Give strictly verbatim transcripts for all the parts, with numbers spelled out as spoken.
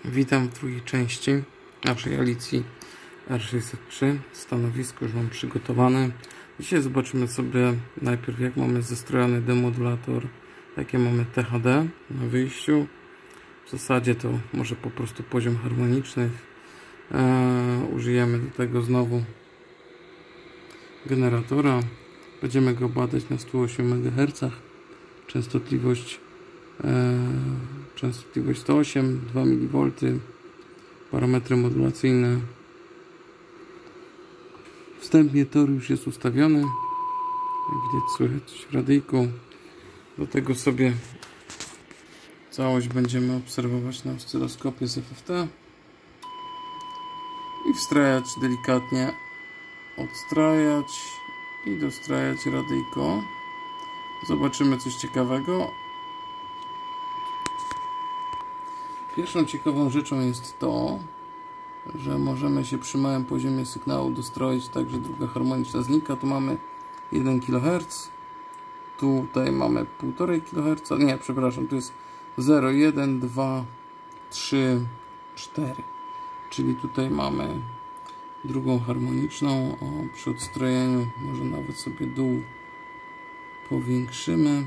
Witam w drugiej części naszej Alicji R sześćset trzy. Stanowisko już mam przygotowane. Dzisiaj zobaczymy sobie najpierw, jak mamy zestrojony demodulator, jakie mamy T H D na wyjściu. W zasadzie to może po prostu poziom harmoniczny. Eee, użyjemy do tego znowu generatora. Będziemy go badać na stu ośmiu megahercach. Częstotliwość eee, częstotliwość sto osiem, dwa miliwolty, parametry modulacyjne. Wstępnie tor już jest ustawiony, jak widać słychać w radyjku. Do tego sobie całość będziemy obserwować na oscyloskopie z F F T i wstrajać delikatnie, odstrajać i dostrajać radyjko. Zobaczymy coś ciekawego. Pierwszą ciekawą rzeczą jest to, że możemy się przy małym poziomie sygnału dostroić tak, że druga harmoniczna znika. Tu mamy jeden kiloherc, tutaj mamy półtora kiloherca, nie, przepraszam, tu jest zero, jeden, dwa, trzy, cztery, czyli tutaj mamy drugą harmoniczną. O, przy odstrojeniu może nawet sobie dół powiększymy.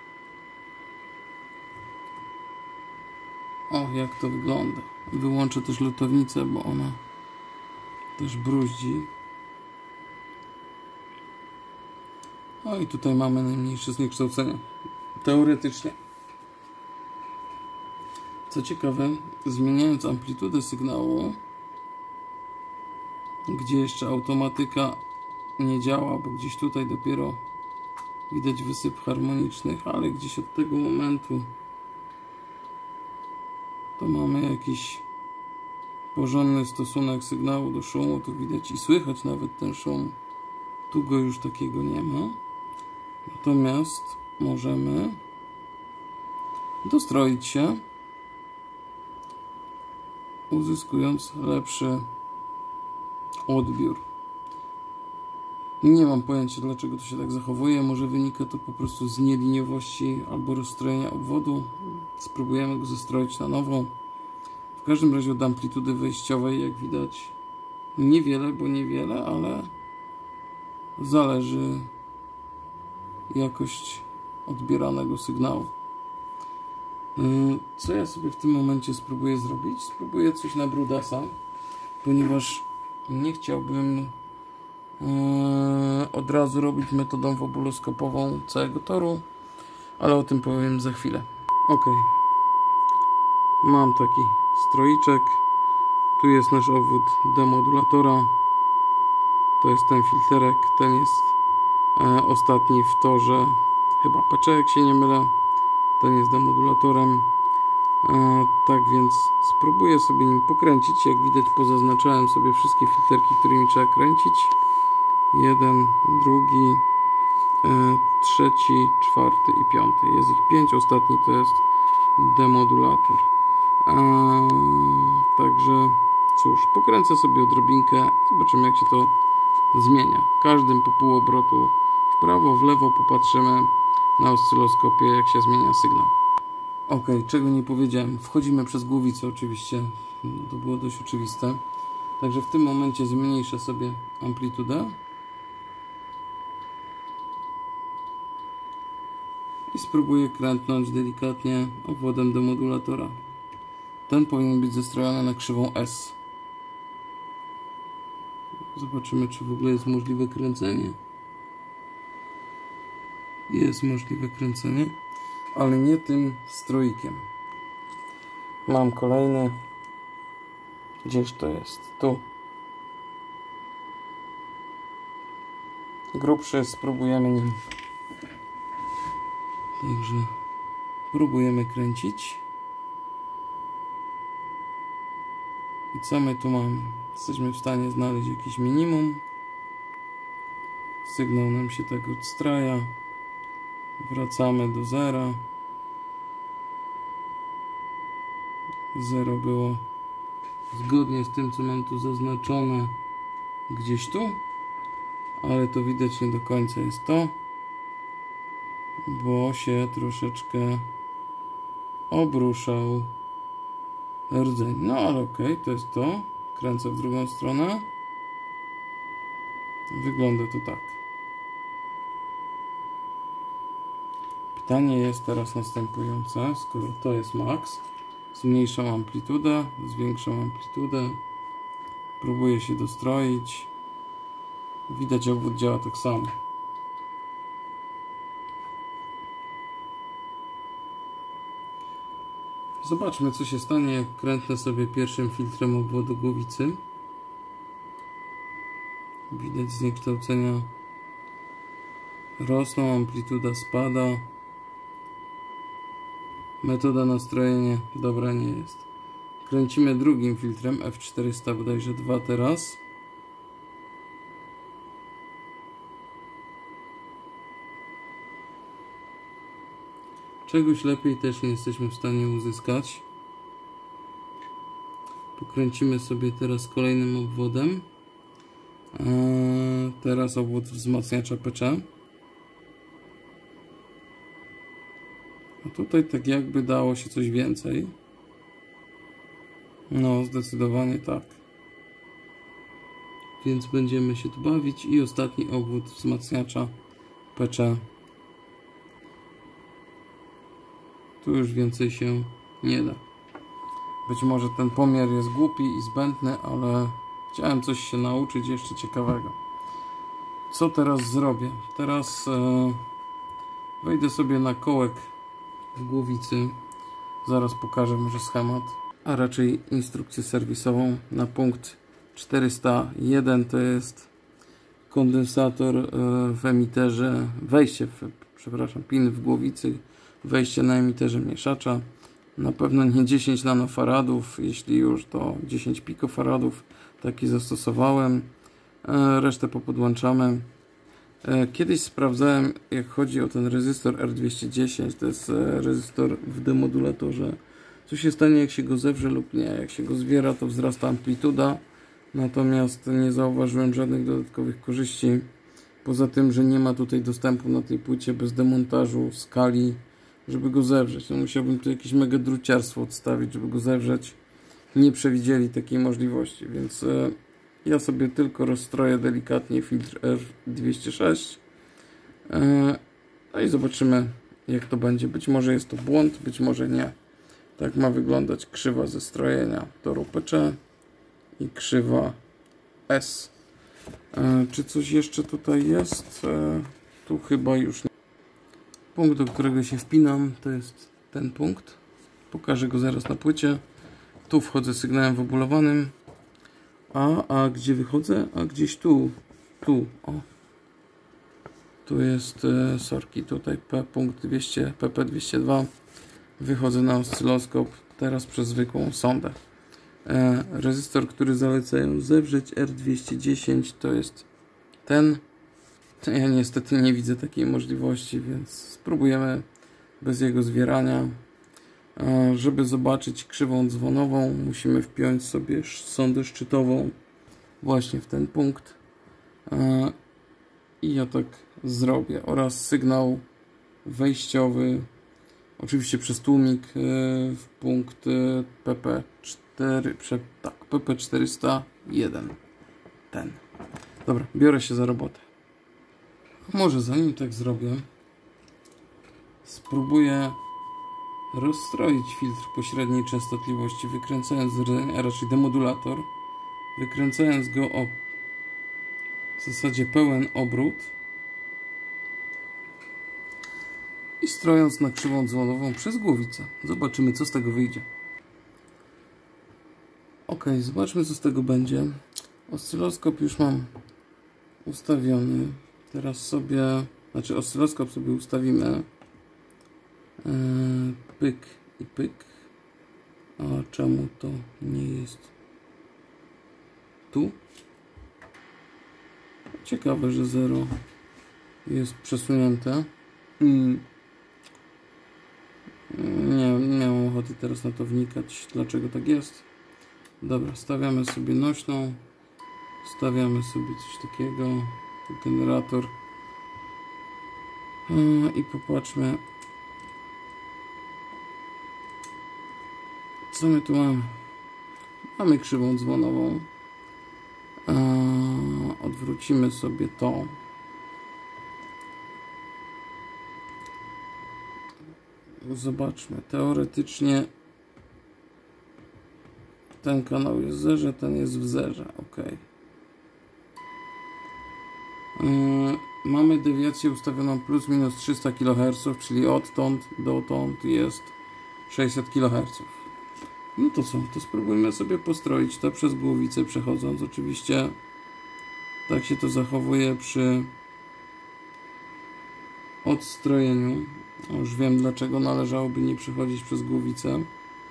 O, jak to wygląda. Wyłączę też lutownicę, bo ona też bruździ. O, i tutaj mamy najmniejsze zniekształcenie. Teoretycznie. Co ciekawe, zmieniając amplitudę sygnału, gdzie jeszcze automatyka nie działa, bo gdzieś tutaj dopiero widać wysyp harmonicznych, ale gdzieś od tego momentu to mamy jakiś porządny stosunek sygnału do szumu. Tu widać i słychać nawet ten szum. Tu go już takiego nie ma. Natomiast możemy dostroić się, uzyskując lepszy odbiór. Nie mam pojęcia, dlaczego to się tak zachowuje. Może wynika to po prostu z nieliniowości albo rozstrojenia obwodu. Spróbujemy go zestroić na nowo. W każdym razie od amplitudy wejściowej, jak widać, niewiele, bo niewiele, ale zależy jakość odbieranego sygnału. Co ja sobie w tym momencie spróbuję zrobić? Spróbuję coś na brudasa, ponieważ nie chciałbym od razu robić metodą wobuloskopową całego toru, ale o tym powiem za chwilę. Ok, mam taki stroiczek. Tu jest nasz obwód demodulatora. To jest ten filterek. Ten jest e, ostatni w torze, chyba P C, jak się nie mylę. Ten jest demodulatorem. E, tak więc spróbuję sobie nim pokręcić. Jak widać, pozaznaczałem sobie wszystkie filterki, którymi trzeba kręcić. Jeden, drugi, e, trzeci, czwarty i piąty. Jest ich pięć. Ostatni to jest demodulator. E, także cóż, pokręcę sobie odrobinkę. Zobaczymy, jak się to zmienia. Każdym po pół obrotu w prawo, w lewo popatrzymy na oscyloskopie, jak się zmienia sygnał. Ok, czego nie powiedziałem. Wchodzimy przez głowicę oczywiście. To było dość oczywiste. Także w tym momencie zmniejszę sobie amplitudę. I spróbuję krętnąć delikatnie obwodem demodulatora. Ten powinien być zestrojony na krzywą S. Zobaczymy, czy w ogóle jest możliwe kręcenie. Jest możliwe kręcenie, ale nie tym stroikiem. Mam kolejny. Gdzież to jest? Tu. Grubszy, spróbujemy nim. Także próbujemy kręcić. I co my tu mamy? Jesteśmy w stanie znaleźć jakieś minimum. Sygnał nam się tak odstraja. Wracamy do zera. Zero było zgodnie z tym, co mam tu zaznaczone gdzieś tu. Ale to widać nie do końca jest to, bo się troszeczkę obruszał. rdzeń. No ale okej, okay, to jest to. Kręcę w drugą stronę. Wygląda to tak. Pytanie jest teraz następujące. Skoro to jest max, zmniejszam amplitudę, zwiększam amplitudę. Próbuję się dostroić. Widać, obwód działa tak samo. Zobaczmy, co się stanie, jak krętnę sobie pierwszym filtrem obwodu głowicy. Widać zniekształcenia rosną, amplituda spada. Metoda nastrojenia dobra nie jest. Kręcimy drugim filtrem F czterysta, bodajże dwa teraz. Czegoś lepiej też nie jesteśmy w stanie uzyskać. Pokręcimy sobie teraz kolejnym obwodem. Eee, teraz obwód wzmacniacza P-C. A tutaj tak jakby dało się coś więcej. No, zdecydowanie tak. Więc będziemy się tu bawić. I ostatni obwód wzmacniacza P-C. Tu już więcej się nie da. Być może ten pomiar jest głupi i zbędny, ale chciałem coś się nauczyć jeszcze ciekawego. Co teraz zrobię? Teraz e, wejdę sobie na kołek w głowicy. Zaraz pokażę może schemat, a raczej instrukcję serwisową. Na punkt czterysta jeden to jest kondensator e, w emiterze, wejście w, przepraszam, pin w głowicy, wejście na emiterze mieszacza. Na pewno nie dziesięć nanofaradów, jeśli już to dziesięć pikofaradów, taki zastosowałem. Resztę popodłączamy. Kiedyś sprawdzałem, jak chodzi o ten rezystor R dwieście dziesięć, to jest rezystor w demodulatorze. Co się stanie, jak się go zewrze lub nie? Jak się go zwiera, to wzrasta amplituda, natomiast nie zauważyłem żadnych dodatkowych korzyści. Poza tym, że nie ma tutaj dostępu na tej płycie bez demontażu skali, żeby go zewrzeć. No musiałbym tu jakieś mega druciarstwo odstawić, żeby go zewrzeć. Nie przewidzieli takiej możliwości, więc e, ja sobie tylko rozstroję delikatnie filtr R dwieście sześć. E, no i zobaczymy, jak to będzie. Być może jest to błąd, być może nie. Tak ma wyglądać krzywa zestrojenia toru P-C i krzywa S. E, czy coś jeszcze tutaj jest? E, tu chyba już nie. Punkt, do którego się wpinam, to jest ten punkt. Pokażę go zaraz na płycie. Tu wchodzę sygnałem wobulowanym. A, a gdzie wychodzę? A gdzieś tu. Tu, o. Tu jest e, sorki, tutaj P, punkt dwieście, P P dwieście dwa. Wychodzę na oscyloskop, teraz przez zwykłą sondę. E, rezystor, który zalecają zewrzeć R dwieście dziesięć, to jest ten. Ja niestety nie widzę takiej możliwości, więc spróbujemy bez jego zwierania. Żeby zobaczyć krzywą dzwonową, musimy wpiąć sobie sondę szczytową właśnie w ten punkt. I ja tak zrobię. Oraz sygnał wejściowy, oczywiście przez tłumik, w punkt P P cztery, tak, P P czterysta jeden. Ten. Dobra, biorę się za robotę. Może zanim tak zrobię, spróbuję rozstroić filtr pośredniej częstotliwości, wykręcając rdzeń, a raczej demodulator, wykręcając go o w zasadzie pełen obrót i strojąc na krzywą dzwonową przez głowicę. Zobaczymy, co z tego wyjdzie. Ok, zobaczmy, co z tego będzie. Oscyloskop już mam ustawiony. Teraz sobie, znaczy oscyloskop sobie ustawimy. Yy, pyk i pyk. A czemu to nie jest tu? Ciekawe, że zero jest przesunięte. Hmm. Nie, nie mam ochoty teraz na to wnikać, dlaczego tak jest. Dobra, stawiamy sobie nośną. Stawiamy sobie coś takiego. Generator. Yy, I popatrzmy, Co my tu mamy? Mamy krzywą dzwonową. Eee, odwrócimy sobie to. Zobaczmy. Teoretycznie ten kanał jest w zerze, ten jest w zerze. Ok. Eee, mamy dewiację ustawioną plus minus trzysta kiloherców, czyli odtąd dotąd jest sześćset kiloherców. No to co? To spróbujmy sobie postroić to przez głowicę przechodząc. Oczywiście tak się to zachowuje przy odstrojeniu. Już wiem, dlaczego należałoby nie przechodzić przez głowicę.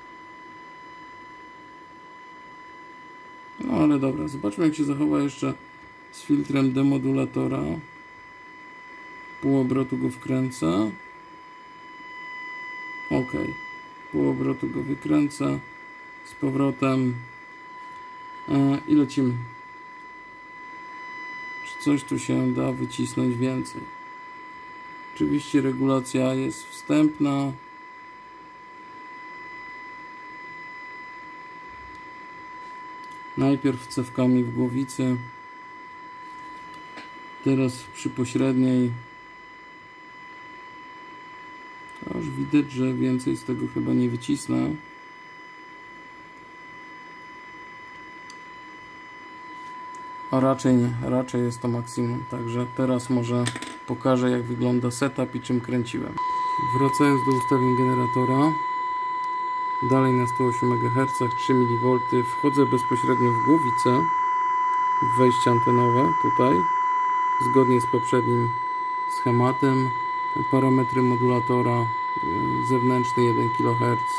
No ale dobra, zobaczmy jak się zachowa jeszcze z filtrem demodulatora. Pół obrotu go wkręcę. Ok. Pół obrotu go wykręcę. Z powrotem. E, I lecimy. Czy coś tu się da wycisnąć więcej? Oczywiście regulacja jest wstępna. Najpierw cewkami w głowicy. Teraz przy pośredniej. To już widać, że więcej z tego chyba nie wycisnę. A raczej nie, raczej jest to maksimum. Także teraz może pokażę jak wygląda setup i czym kręciłem. Wracając do ustawień generatora. Dalej na sto osiem megaherców, trzy miliwolty. Wchodzę bezpośrednio w głowicę. W wejście antenowe tutaj. Zgodnie z poprzednim schematem. Parametry modulatora. Zewnętrzny jeden kiloherc.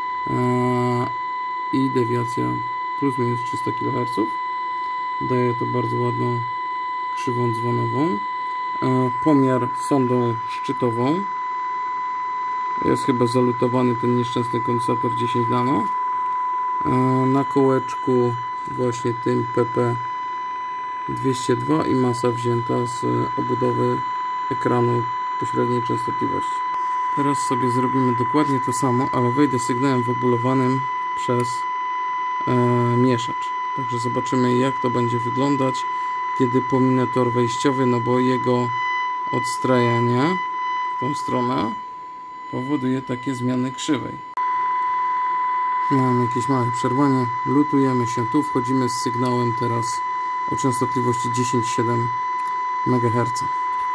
I dewiacja plus minus trzysta kiloherców. Daje to bardzo ładną krzywą dzwonową. Pomiar sondą szczytową. Jest chyba zalutowany ten nieszczęsny kondensator dziesięć nano. Na kołeczku właśnie tym P P dwieście dwa i masa wzięta z obudowy ekranu pośredniej częstotliwości. Teraz sobie zrobimy dokładnie to samo, ale wejdę sygnałem wobulowanym przez e, mieszacz. Także zobaczymy jak to będzie wyglądać, kiedy pominę tor wejściowy, no bo jego odstrajanie w tą stronę powoduje takie zmiany krzywej. Mam jakieś małe przerwanie, lutujemy się tu, wchodzimy z sygnałem teraz o częstotliwości dziesięć przecinek siedem megaherca.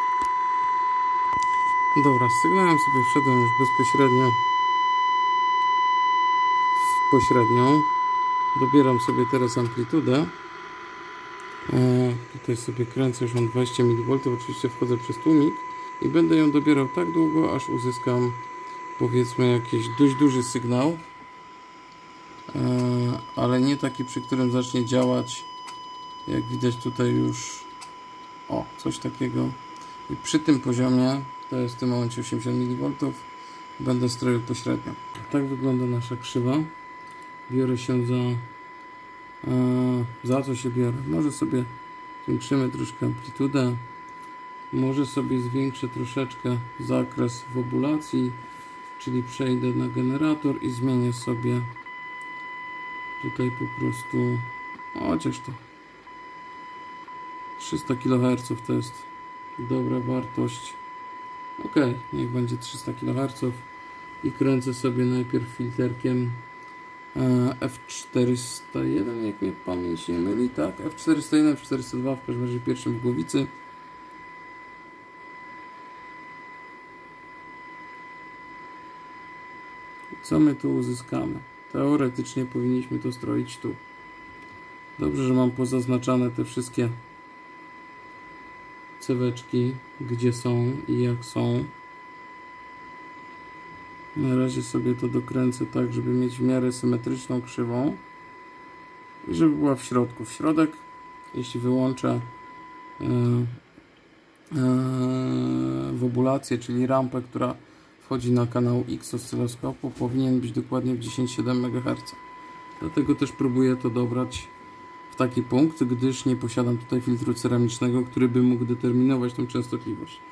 Dobra, z sygnałem sobie wszedłem już bezpośrednio w pośrednią. Dobieram sobie teraz amplitudę. E, tutaj sobie kręcę, już mam dwadzieścia miliwoltów, oczywiście wchodzę przez tłumik i będę ją dobierał tak długo, aż uzyskam powiedzmy jakiś dość duży sygnał, e, ale nie taki, przy którym zacznie działać, jak widać tutaj już, o, coś takiego. I przy tym poziomie, to jest w tym momencie osiemdziesiąt miliwoltów, będę stroił pośrednio. Tak wygląda nasza krzywa. Biorę się za e, za co się biorę? Może sobie zwiększymy troszkę amplitudę, może sobie zwiększę troszeczkę zakres wobulacji, czyli przejdę na generator i zmienię sobie tutaj po prostu, chociaż to trzysta kiloherców to jest dobra wartość. Ok, niech będzie trzysta kiloherców i kręcę sobie najpierw filterkiem F czterysta jeden, jak mnie pamięć nie myli, tak? F czterysta jeden, F czterysta dwa, w każdym razie pierwszym w głowicy. Co my tu uzyskamy? Teoretycznie powinniśmy to stroić tu. Dobrze, że mam pozaznaczane te wszystkie ceweczki, gdzie są i jak są. Na razie sobie to dokręcę tak, żeby mieć w miarę symetryczną krzywą i żeby była w środku. W środek, jeśli wyłączę yy, yy, wobulację, czyli rampę, która wchodzi na kanał X oscyloskopu, powinien być dokładnie w dziesięć przecinek siedem megaherca. Dlatego też próbuję to dobrać w taki punkt, gdyż nie posiadam tutaj filtru ceramicznego, który by mógł determinować tą częstotliwość.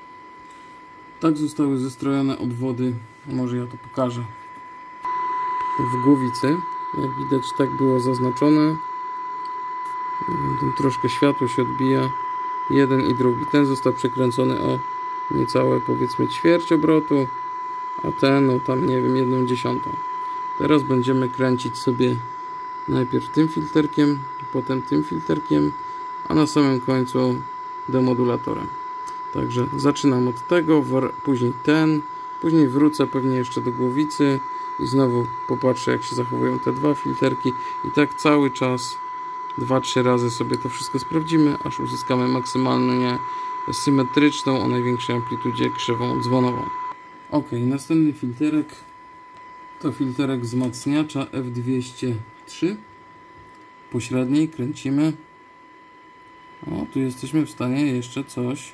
Tak zostały zestrojone obwody, może ja to pokażę. w głowicy. Jak widać, tak było zaznaczone. Tam troszkę światło się odbija. Jeden i drugi. Ten został przekręcony o niecałe, powiedzmy, ćwierć obrotu, a ten, no tam nie wiem, jedną dziesiątą. Teraz będziemy kręcić sobie najpierw tym filterkiem, potem tym filterkiem, a na samym końcu demodulatorem. Także zaczynam od tego, później ten, później wrócę pewnie jeszcze do głowicy i znowu popatrzę, jak się zachowują te dwa filterki i tak cały czas dwa trzy razy sobie to wszystko sprawdzimy, aż uzyskamy maksymalnie symetryczną o największej amplitudzie krzywą dzwonową. Ok, następny filterek to filterek wzmacniacza F dwieście trzy. Pośredniej kręcimy. O, tu jesteśmy w stanie jeszcze coś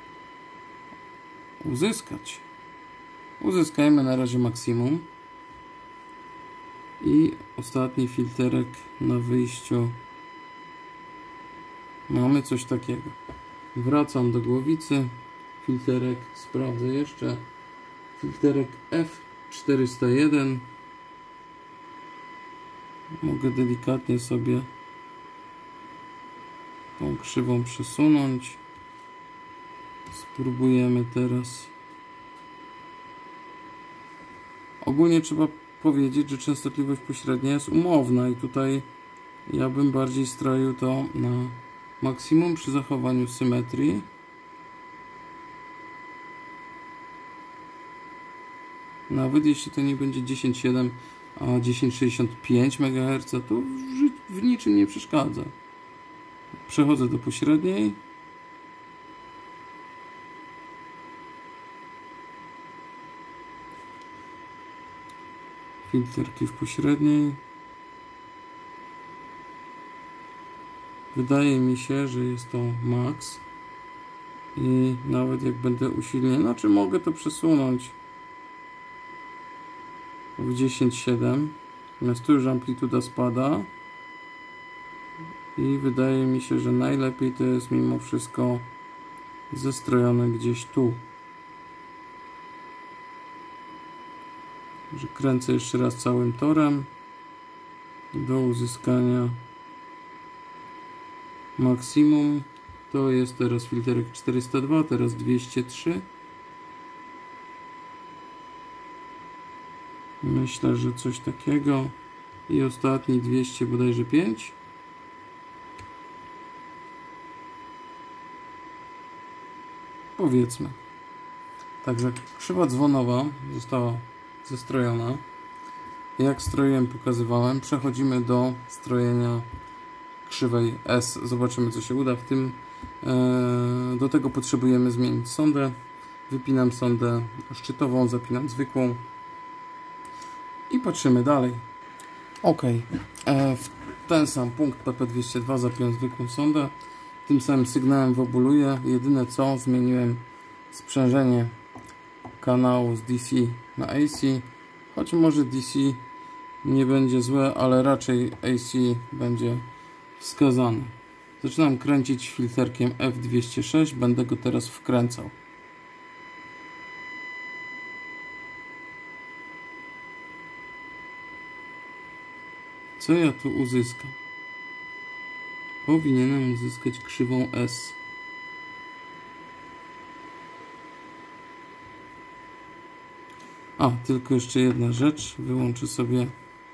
uzyskać. Uzyskajmy na razie maksimum. I ostatni filterek na wyjściu. Mamy coś takiego. Wracam do głowicy. Filterek sprawdzę jeszcze. Filterek F czterysta jeden. Mogę delikatnie sobie tą krzywą przesunąć. Spróbujemy teraz. Ogólnie trzeba powiedzieć, że częstotliwość pośrednia jest umowna i tutaj ja bym bardziej stroił to na maksimum przy zachowaniu symetrii. Nawet jeśli to nie będzie dziesięć przecinek siedem, a dziesięć przecinek sześćdziesiąt pięć megaherca, to w, w niczym nie przeszkadza. Przechodzę do pośredniej. Filterki w pośredniej. Wydaje mi się, że jest to max. I nawet jak będę usilnie, znaczy mogę to przesunąć w dziesięć przecinek siedem. Natomiast tu już amplituda spada. I wydaje mi się, że najlepiej to jest mimo wszystko zestrojone gdzieś tu. Że kręcę jeszcze raz całym torem do uzyskania maksimum. To jest teraz filterek czterysta dwa, teraz dwieście trzy. Myślę, że coś takiego. I ostatni dwieście bodajże pięć. Powiedzmy. Także krzywa dzwonowa została zestrojona. Jak stroiłem, pokazywałem. Przechodzimy do strojenia krzywej S. Zobaczymy, co się uda. W tym e, do tego potrzebujemy zmienić sondę. Wypinam sondę szczytową, zapinam zwykłą i patrzymy dalej. Ok. E, w ten sam punkt P P dwieście dwa zapiąłem zwykłą sondę. Tym samym sygnałem wobuluję. Jedyne co, zmieniłem sprzężenie kanału z D C na A C, choć może D C nie będzie złe, ale raczej A C będzie wskazany. Zaczynam kręcić filterkiem F dwieście sześć, będę go teraz wkręcał. Co ja tu uzyskam? Powinienem uzyskać krzywą S. A, tylko jeszcze jedna rzecz. Wyłączę sobie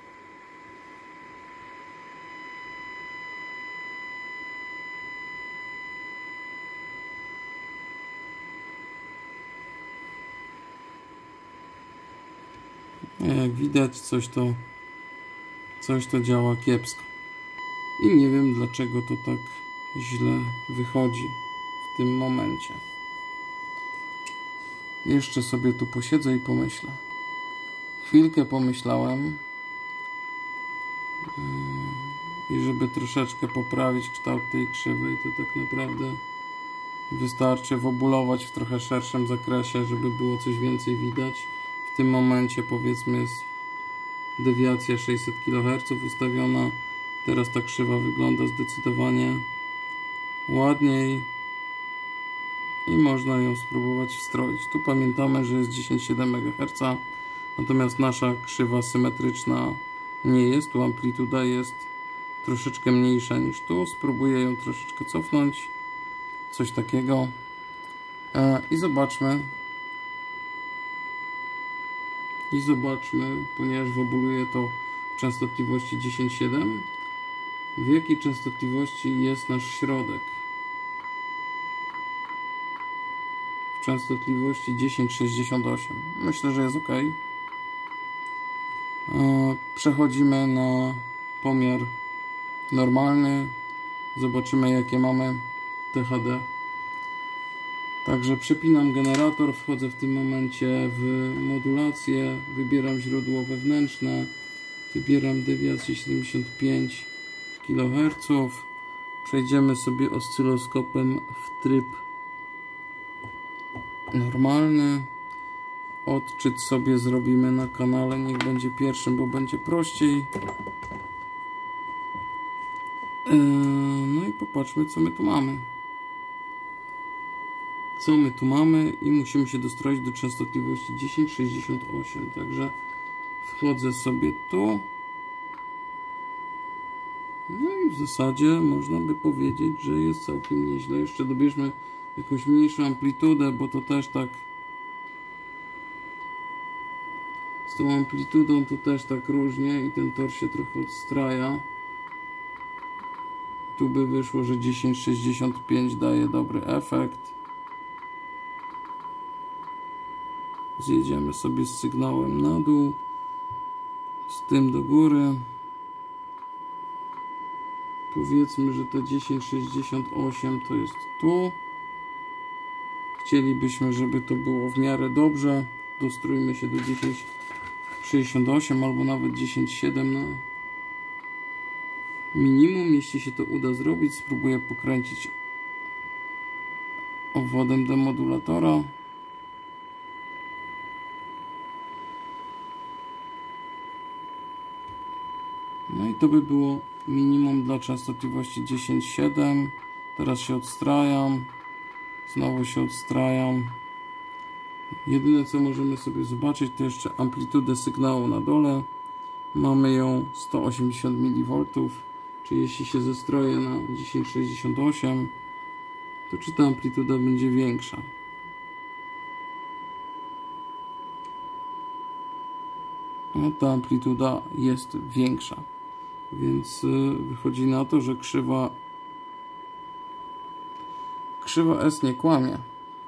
jak widać, coś to coś to działa kiepsko. I nie wiem, dlaczego to tak źle wychodzi w tym momencie. Jeszcze sobie tu posiedzę i pomyślę. Chwilkę pomyślałem i żeby troszeczkę poprawić kształt tej krzywej, to tak naprawdę wystarczy wobulować w trochę szerszym zakresie, żeby było coś więcej widać. W tym momencie, powiedzmy, jest dewiacja sześćset kiloherców ustawiona. Teraz ta krzywa wygląda zdecydowanie ładniej i można ją spróbować wstroić. Tu pamiętamy, że jest dziesięć przecinek siedem megaherca, Natomiast nasza krzywa symetryczna nie jest. Tu amplituda jest troszeczkę mniejsza niż tu. Spróbuję ją troszeczkę cofnąć. Coś takiego. I zobaczmy. I zobaczmy, ponieważ wobuluje to w częstotliwości dziesięć siedem, w jakiej częstotliwości jest nasz środek. W częstotliwości dziesięć sześćdziesiąt osiem. Myślę, że jest ok. Przechodzimy na pomiar normalny. Zobaczymy, jakie mamy T H D. Także przepinam generator, wchodzę w tym momencie w modulację, wybieram źródło wewnętrzne, wybieram dewiację siedemdziesiąt pięć kiloherców. Przejdziemy sobie oscyloskopem w tryb normalny. Odczyt sobie zrobimy na kanale, niech będzie pierwszym, bo będzie prościej. No i popatrzmy, co my tu mamy. Co my tu mamy i musimy się dostroić do częstotliwości dziesięć sześćdziesiąt osiem. Także wchodzę sobie tu. No i w zasadzie można by powiedzieć, że jest całkiem nieźle. Jeszcze dobierzmy jakąś mniejszą amplitudę, bo to też tak z tą amplitudą to też tak różnie i ten tor się trochę odstraja. Tu by wyszło, że dziesięć sześćdziesiąt pięć daje dobry efekt. Zjedziemy sobie z sygnałem na dół, z tym do góry. Powiedzmy, że to dziesięć sześćdziesiąt osiem to jest tu. Chcielibyśmy, żeby to było w miarę dobrze. Dostrójmy się do dziesięć sześćdziesiąt osiem albo nawet dziesięć siedem na minimum. Jeśli się to uda zrobić, spróbuję pokręcić obwodem demodulatora. No i to by było minimum dla częstotliwości dziesięć siedem. Teraz się odstrajam. Znowu się odstrajam. Jedyne, co możemy sobie zobaczyć, to jeszcze amplitudę sygnału na dole. Mamy ją sto osiemdziesiąt miliwoltów. Czyli jeśli się zestroję na dziesięć sześćdziesiąt osiem, to czy ta amplituda będzie większa? No, ta amplituda jest większa. Więc wychodzi na to, że krzywa krzywa S nie kłamie.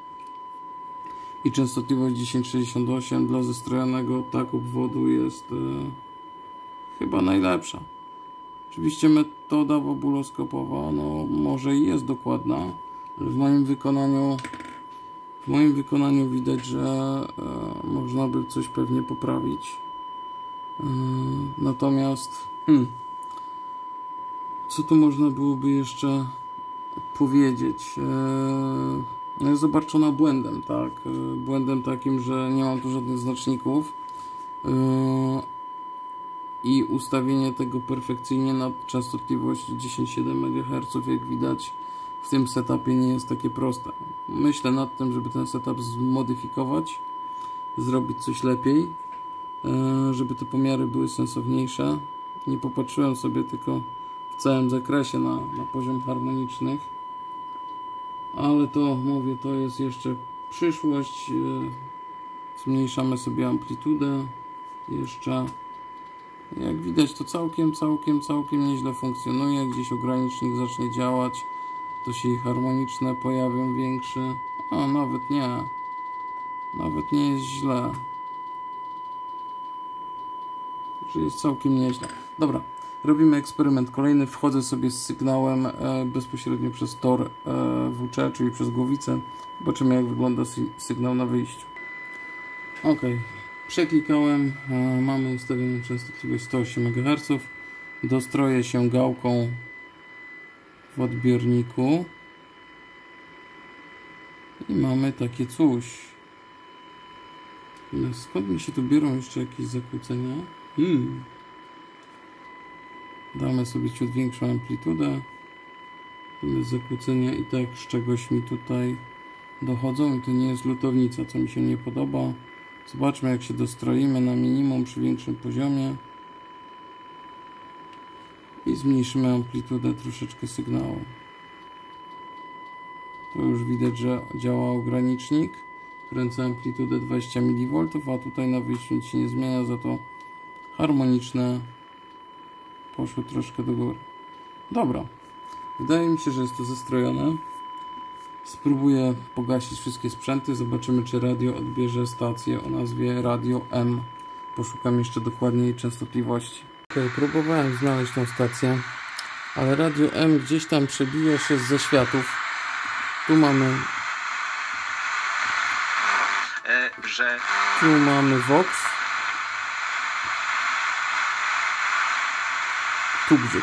I częstotliwość dziesięć sześćdziesiąt osiem dla zestrojonego tak obwodu jest e, chyba najlepsza. Oczywiście metoda wobuloskopowa no, może i jest dokładna, ale w moim wykonaniu w moim wykonaniu widać, że e, można by coś pewnie poprawić. E, natomiast hmm, co tu można byłoby jeszcze powiedzieć? Eee, jest obarczona błędem, tak? Eee, błędem takim, że nie mam tu żadnych znaczników eee, i ustawienie tego perfekcyjnie na częstotliwość dziesięć siedem megaherców, jak widać, w tym setupie nie jest takie proste. Myślę nad tym, żeby ten setup zmodyfikować, zrobić coś lepiej, eee, żeby te pomiary były sensowniejsze. Nie popatrzyłem sobie tylko w całym zakresie na, na poziom harmonicznych, ale to mówię, to jest jeszcze przyszłość. Zmniejszamy sobie amplitudę jeszcze. Jak widać, to całkiem, całkiem, całkiem nieźle funkcjonuje. Gdzieś ogranicznik zacznie działać, to się i harmoniczne pojawią większe. A nawet nie, nawet nie jest źle. Także jest całkiem nieźle. Dobra. Robimy eksperyment kolejny. Wchodzę sobie z sygnałem e, bezpośrednio przez tor e, W C, czyli przez głowicę. Zobaczymy, jak wygląda sy sygnał na wyjściu. Ok, przeklikałem. E, mamy ustawioną częstotliwość sto osiem megaherców. Dostroję się gałką w odbiorniku. I mamy takie coś. Ale skąd mi się tu biorą jeszcze jakieś zakłócenia? Hmm. Damy sobie ciut większą amplitudę. Zakłócenia i tak z czegoś mi tutaj dochodzą i to nie jest lutownica, co mi się nie podoba. Zobaczmy, jak się dostroimy na minimum przy większym poziomie i zmniejszymy amplitudę troszeczkę sygnału. Tu już widać, że działa ogranicznik. Kręcę amplitudę dwadzieścia miliwoltów, a tutaj na wyjściu nic się nie zmienia, za to harmoniczne poszły troszkę do góry. Dobra, wydaje mi się, że jest to zestrojone. Spróbuję pogasić wszystkie sprzęty, zobaczymy, czy radio odbierze stację o nazwie Radio M. Poszukam jeszcze dokładniej częstotliwości. Ok, próbowałem znaleźć tą stację, ale Radio M gdzieś tam przebija się ze światów. Tu mamy e, że tu mamy Vox, tu gdzieś.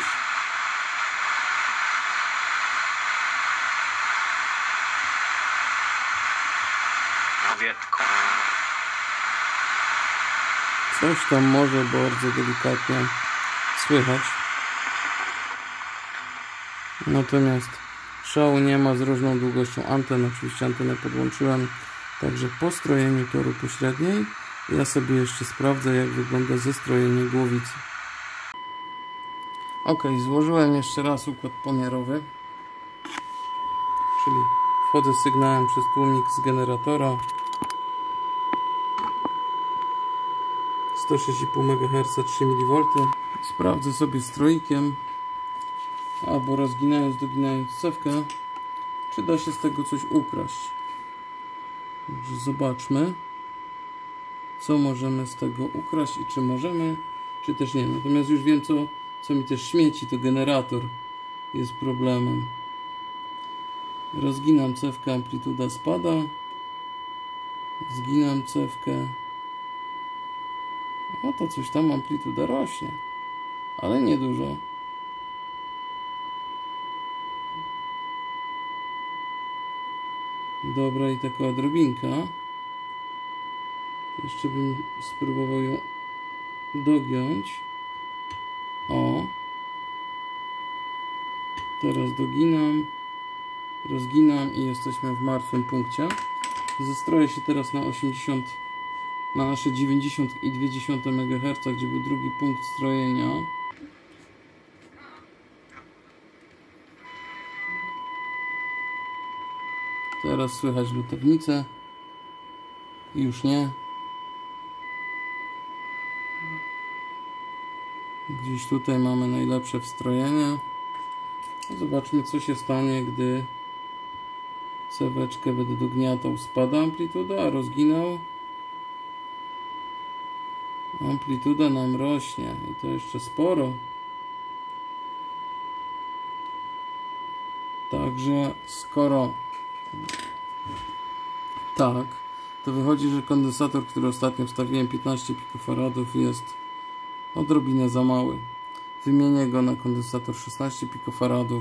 Powietko. Coś tam może bardzo delikatnie słychać. Natomiast szału nie ma z różną długością anten. Oczywiście antenę podłączyłem. Także po strojeniu toru pośredniej ja sobie jeszcze sprawdzę, jak wygląda zestrojenie głowicy. Ok, złożyłem jeszcze raz układ pomiarowy. Czyli wchodzę z sygnałem przez tłumik z generatora. sto sześć i pół megaherca, trzy miliwolty. Sprawdzę sobie stroikiem albo rozginając, doginając cewkę, czy da się z tego coś ukraść. Także zobaczmy, co możemy z tego ukraść i czy możemy, czy też nie. Natomiast już wiem, co, co mi też śmieci, to generator jest problemem. Rozginam cewkę, amplituda spada. Zginam cewkę. No to coś tam amplituda rośnie, ale nie dużo. Dobra, i taka odrobinka. Jeszcze bym spróbował ją dogiąć. O. Teraz doginam. Rozginam i jesteśmy w martwym punkcie. Zestroję się teraz na osiemdziesiąt, na nasze dziewięćdziesiąt i dwie dziesiąte megaherca, gdzie był drugi punkt strojenia. Teraz słychać lutownicę. Już nie. Gdzieś tutaj mamy najlepsze wstrojenie. Zobaczmy, co się stanie, gdy ceweczkę będę dogniatał. Spada amplituda, a rozginał. Amplituda nam rośnie i to jeszcze sporo. Także skoro tak, to wychodzi, że kondensator, który ostatnio wstawiłem, piętnaście pikofaradów, jest odrobinę za mały. Wymienię go na kondensator szesnaście pikofaradów,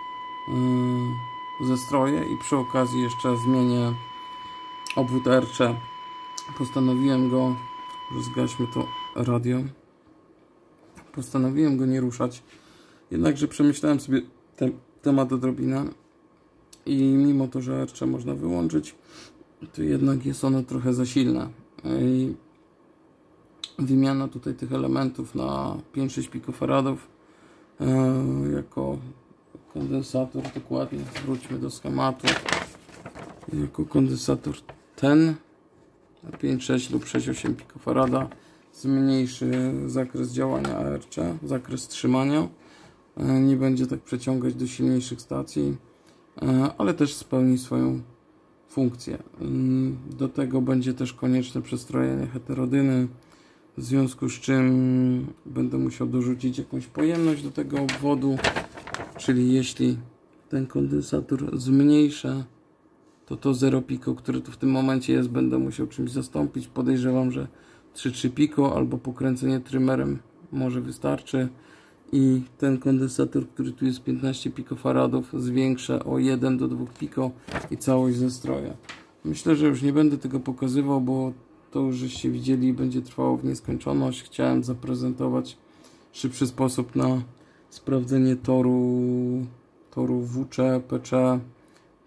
yy, zestroję i przy okazji jeszcze zmienię obwód R C. Postanowiłem go, zgaśmy to radio, postanowiłem go nie ruszać, jednakże przemyślałem sobie ten temat odrobinę i mimo to, że R C można wyłączyć, to jednak jest ono trochę za silne. I wymiana tutaj tych elementów na pięć sześć pikofaradów yy, jako kondensator, dokładnie, wróćmy do schematu, jako kondensator ten na pięć sześć lub sześć osiem pikofarada zmniejszy zakres działania A R C, zakres trzymania, yy, nie będzie tak przeciągać do silniejszych stacji, yy, ale też spełni swoją funkcję. Yy, do tego będzie też konieczne przestrojenie heterodyny, w związku z czym będę musiał dorzucić jakąś pojemność do tego obwodu, czyli jeśli ten kondensator zmniejszę, to to zero piko, które tu w tym momencie jest, będę musiał czymś zastąpić. Podejrzewam, że trzy trzy piko albo pokręcenie trymerem może wystarczy i ten kondensator, który tu jest piętnaście pikofaradów, zwiększę o jeden do dwóch piko i całość zestroję. Myślę, że już nie będę tego pokazywał, bo to już żeście widzieli i będzie trwało w nieskończoność. Chciałem zaprezentować szybszy sposób na sprawdzenie toru, toru W C, P C,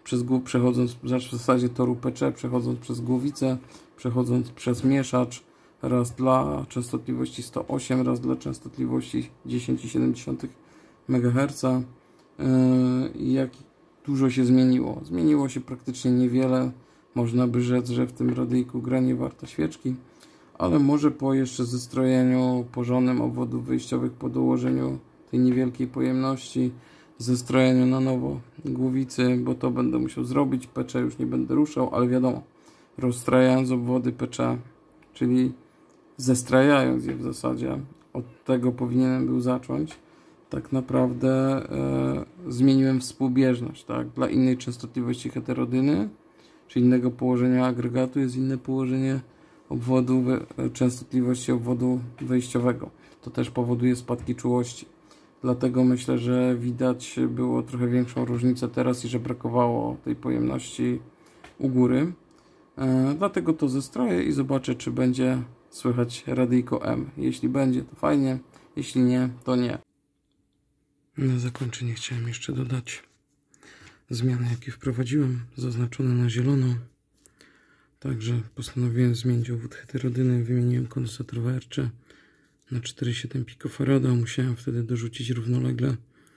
przez, przechodząc w zasadzie toru P C, przechodząc przez głowicę, przechodząc przez mieszacz, raz dla częstotliwości sto osiem, raz dla częstotliwości dziesięć przecinek siedem megaherca. I jak dużo się zmieniło? Zmieniło się praktycznie niewiele. Można by rzec, że w tym radyjku gra nie warta świeczki, ale może po jeszcze zestrojeniu porządnym obwodów wyjściowych, po dołożeniu tej niewielkiej pojemności, zestrojeniu na nowo głowicy, bo to będę musiał zrobić, P C już nie będę ruszał, ale wiadomo, rozstrajając obwody P C, czyli zestrajając je w zasadzie, od tego powinienem był zacząć, tak naprawdę e, zmieniłem współbieżność, tak? Dla innej częstotliwości heterodyny, czy innego położenia agregatu jest inne położenie obwodu, częstotliwości obwodu wejściowego. To też powoduje spadki czułości. Dlatego myślę, że widać było trochę większą różnicę teraz i że brakowało tej pojemności u góry. E, dlatego to zestroję i zobaczę, czy będzie słychać radyjko M. Jeśli będzie, to fajnie. Jeśli nie, to nie. Na zakończenie chciałem jeszcze dodać zmiany, jakie wprowadziłem, zaznaczone na zielono. Także postanowiłem zmienić obwód heterodyny. Wymieniłem kondensator W R C na cztery przecinek siedem pikofarada. Musiałem wtedy dorzucić równolegle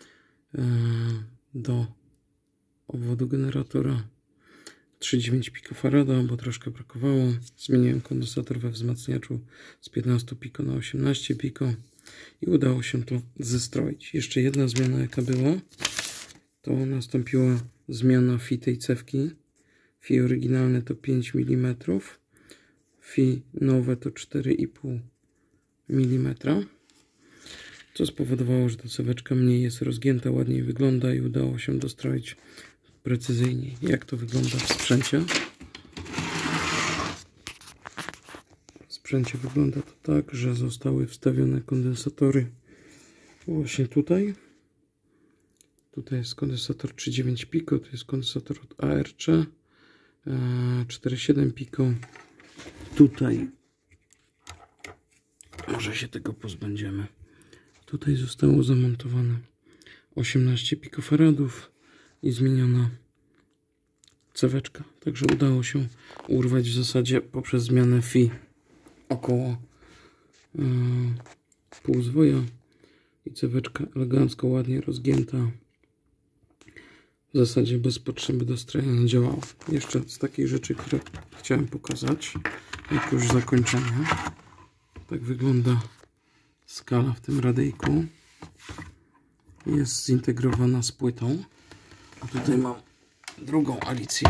do obwodu generatora trzy przecinek dziewięć pikofarada, bo troszkę brakowało. Zmieniłem kondensator we wzmacniaczu z piętnaście piko na osiemnaście piko i udało się to zestroić. Jeszcze jedna zmiana, jaka była, to nastąpiła zmiana F I tej cewki. F I oryginalne to pięć milimetrów, F I nowe to cztery i pół milimetra, co spowodowało, że ta ceweczka mniej jest rozgięta, ładniej wygląda i udało się dostroić precyzyjniej. Jak to wygląda w sprzęcie? W sprzęcie wygląda to tak, że zostały wstawione kondensatory właśnie tutaj. Tutaj jest kondensator trzy przecinek dziewięć piko, to jest kondensator od A R C cztery przecinek siedem piko. Tutaj może się tego pozbędziemy. Tutaj zostało zamontowane osiemnaście pikofaradów i zmieniona ceweczka. Także udało się urwać w zasadzie poprzez zmianę F I około yy, pół zwoja i ceweczka elegancko, ładnie rozgięta. W zasadzie bez potrzeby dostrojenia działała. Jeszcze z takich rzeczy, które chciałem pokazać, jak już zakończenie. Tak wygląda skala w tym radyjku. Jest zintegrowana z płytą. A tutaj mam drugą Alicję.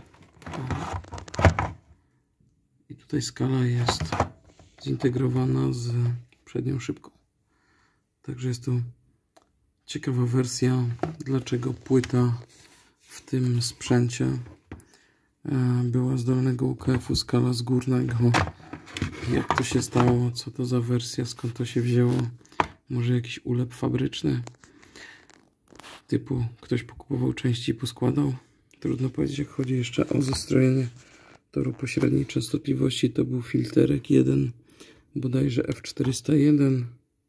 I tutaj skala jest zintegrowana z przednią szybką. Także jest to ciekawa wersja, dlaczego płyta w tym sprzęcie była z dolnego U K F-u, skala z górnego. Jak to się stało, co to za wersja, skąd to się wzięło? Może jakiś ulep fabryczny? Typu ktoś pokupował części i poskładał? Trudno powiedzieć. Jak chodzi jeszcze o zestrojenie toru pośredniej częstotliwości, to był filterek jeden, bodajże F czterysta jeden,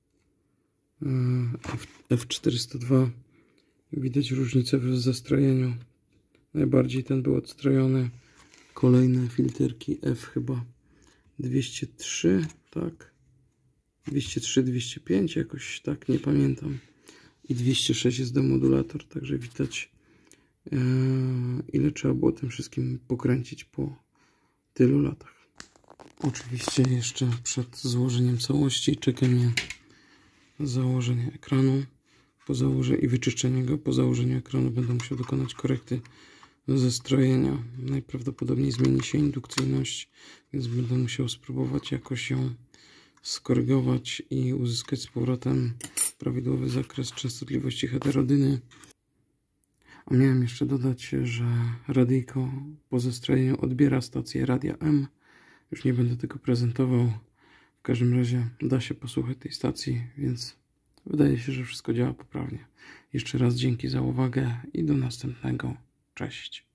F czterysta dwa. Widać różnicę w zestrojeniu. Najbardziej ten był odstrojony. Kolejne filterki F chyba dwieście trzy, tak? dwieście trzy, dwieście pięć, jakoś tak, nie pamiętam. I dwieście sześć jest demodulator, także widać yy, ile trzeba było tym wszystkim pokręcić po tylu latach. Oczywiście jeszcze przed złożeniem całości czeka mnie założenie ekranu po założeniu i wyczyszczenie go. Po założeniu ekranu będę musiał dokonać korekty zestrojenia. Najprawdopodobniej zmieni się indukcyjność, więc będę musiał spróbować jakoś ją skorygować i uzyskać z powrotem prawidłowy zakres częstotliwości heterodyny. A miałem jeszcze dodać, że radyjko po zestrojeniu odbiera stację radia M. Już nie będę tego prezentował. W każdym razie da się posłuchać tej stacji, więc wydaje się, że wszystko działa poprawnie. Jeszcze raz dzięki za uwagę i do następnego. Cześć.